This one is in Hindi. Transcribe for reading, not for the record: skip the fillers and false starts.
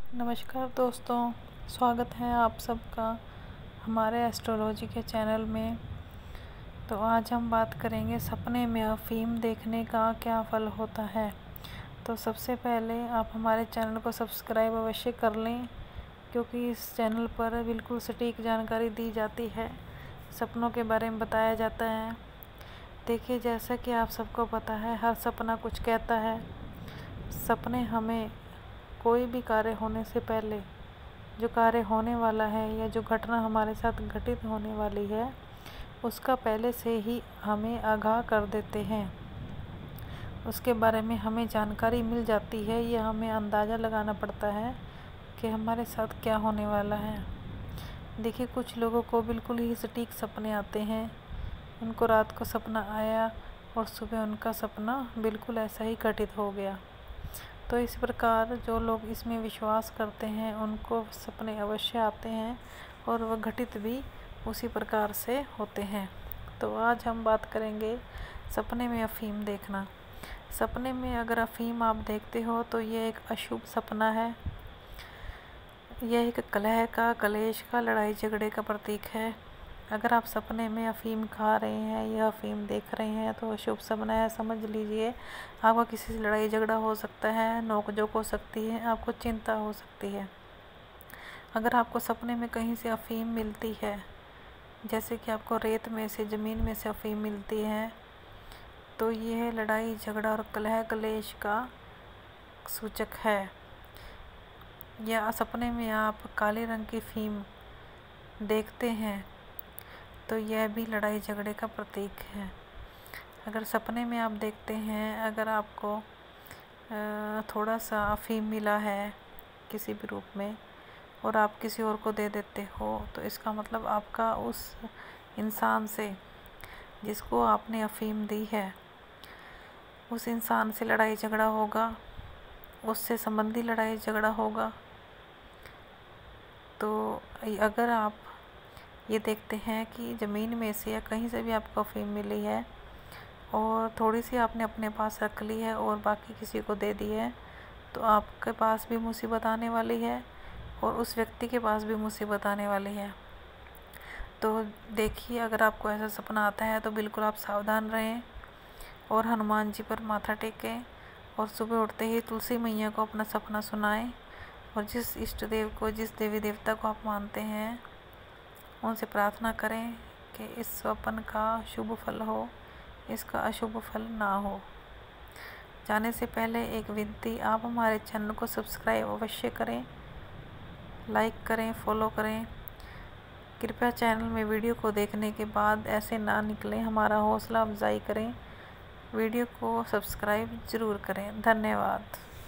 नमस्कार दोस्तों, स्वागत है आप सबका हमारे एस्ट्रोलॉजी के चैनल में। तो आज हम बात करेंगे सपने में अफीम देखने का क्या फल होता है। तो सबसे पहले आप हमारे चैनल को सब्सक्राइब अवश्य कर लें, क्योंकि इस चैनल पर बिल्कुल सटीक जानकारी दी जाती है, सपनों के बारे में बताया जाता है। देखिए, जैसा कि आप सबको पता है, हर सपना कुछ कहता है। सपने हमें कोई भी कार्य होने से पहले, जो कार्य होने वाला है या जो घटना हमारे साथ घटित होने वाली है, उसका पहले से ही हमें आगाह कर देते हैं। उसके बारे में हमें जानकारी मिल जाती है, या हमें अंदाज़ा लगाना पड़ता है कि हमारे साथ क्या होने वाला है। देखिए, कुछ लोगों को बिल्कुल ही सटीक सपने आते हैं। उनको रात को सपना आया और सुबह उनका सपना बिल्कुल ऐसा ही घटित हो गया। तो इस प्रकार जो लोग इसमें विश्वास करते हैं, उनको सपने अवश्य आते हैं और वह घटित भी उसी प्रकार से होते हैं। तो आज हम बात करेंगे सपने में अफीम देखना। सपने में अगर अफीम आप देखते हो तो यह एक अशुभ सपना है। यह एक कलह का, कलेश का, लड़ाई झगड़े का प्रतीक है। अगर आप सपने में अफीम खा रहे हैं या अफीम देख रहे हैं तो शुभ सपना है, समझ लीजिए। आपका किसी से लड़ाई झगड़ा हो सकता है, नोकझोंक हो सकती है, आपको चिंता हो सकती है। अगर आपको सपने में कहीं से अफीम मिलती है, जैसे कि आपको रेत में से, ज़मीन में से अफीम मिलती है, तो यह लड़ाई झगड़ा और कलह कलेश का सूचक है। या सपने में आप काले रंग की अफीम देखते हैं तो यह भी लड़ाई झगड़े का प्रतीक है। अगर सपने में आप देखते हैं, अगर आपको थोड़ा सा अफीम मिला है किसी भी रूप में और आप किसी और को दे देते हो, तो इसका मतलब आपका उस इंसान से, जिसको आपने अफीम दी है, उस इंसान से लड़ाई झगड़ा होगा, उससे संबंधी लड़ाई झगड़ा होगा। तो अगर आप ये देखते हैं कि ज़मीन में से या कहीं से भी आपको अफीम मिली है और थोड़ी सी आपने अपने पास रख ली है और बाकी किसी को दे दी है, तो आपके पास भी मुसीबत आने वाली है और उस व्यक्ति के पास भी मुसीबत आने वाली है। तो देखिए, अगर आपको ऐसा सपना आता है तो बिल्कुल आप सावधान रहें और हनुमान जी पर माथा टेकें और सुबह उठते ही तुलसी मैया को अपना सपना सुनाएं। और जिस इष्ट देव को, जिस देवी देवता को आप मानते हैं, उनसे प्रार्थना करें कि इस स्वप्न का शुभ फल हो, इसका अशुभ फल ना हो। जाने से पहले एक विनती, आप हमारे चैनल को सब्सक्राइब अवश्य करें, लाइक करें, फॉलो करें। कृपया चैनल में वीडियो को देखने के बाद ऐसे ना निकलें, हमारा हौसला अफजाई करें। वीडियो को सब्सक्राइब ज़रूर करें। धन्यवाद।